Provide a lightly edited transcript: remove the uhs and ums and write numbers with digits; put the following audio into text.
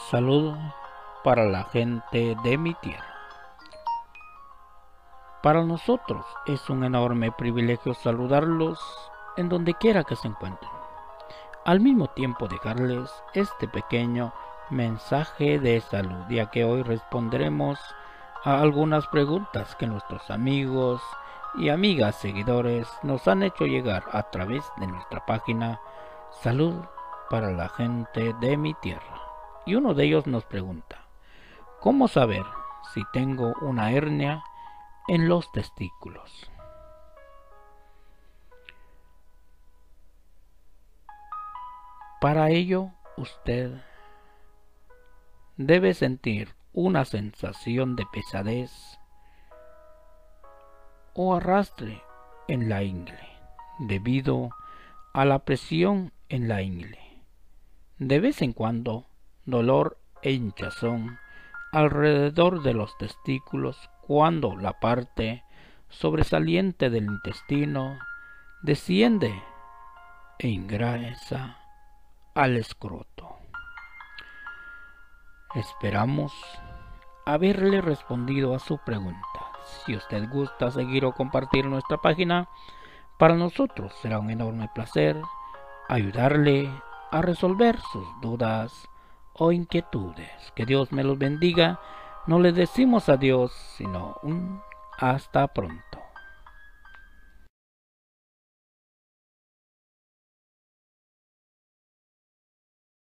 Salud para la gente de mi tierra. Para nosotros es un enorme privilegio saludarlos en donde quiera que se encuentren. Al mismo tiempo dejarles este pequeño mensaje de salud, ya que hoy responderemos a algunas preguntas que nuestros amigos y amigas seguidores nos han hecho llegar a través de nuestra página Salud para la gente de mi tierra. Y uno de ellos nos pregunta: ¿cómo saber si tengo una hernia en los testículos? Para ello, usted debe sentir una sensación de pesadez o arrastre en la ingle, debido a la presión en la ingle. De vez en cuando, dolor e hinchazón alrededor de los testículos cuando la parte sobresaliente del intestino desciende e ingresa al escroto. Esperamos haberle respondido a su pregunta. Si usted gusta seguir o compartir nuestra página, para nosotros será un enorme placer ayudarle a resolver sus dudas o inquietudes. Que Dios me los bendiga. No le decimos adiós, sino un hasta pronto.